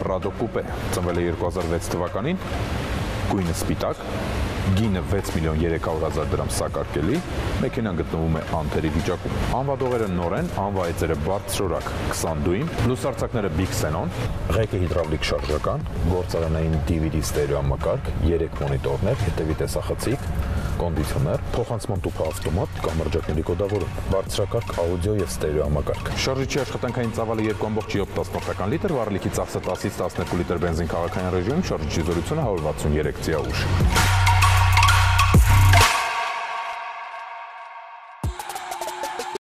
Prado Coupe, ծնվել է 2006 թվականին, գույնը սպիտակ, գինը 6.300.000 դրամ սակարկելի, մեքենան գտնվում է անթերի վիճակում։ Անվադողերը նոր են, անվայեցերը բարձրորակ 20 դույմ, լուսարձակները Big Xenon, ղեկը հիդրավլիկ շարժական, գործարանային DVD ստերեոմակարգ, 3 մոնիտորներ, հետևի տեսախցիկ, կոնդիցիոներ, փոխանցման տուփ ավտոմատ, կամրջակների կոդավորում, բարձրակարգ աուդիո եւ ստերեոմակարգ։ Շարժիչի աշխատանքային ծավալը 2.7 լիտր, վառելիքի ծախսը 10-ից 12 լիտր բենզին քաղաքային ռեժիմում, շարժիչի զորությունը 163 ցիա ուժ։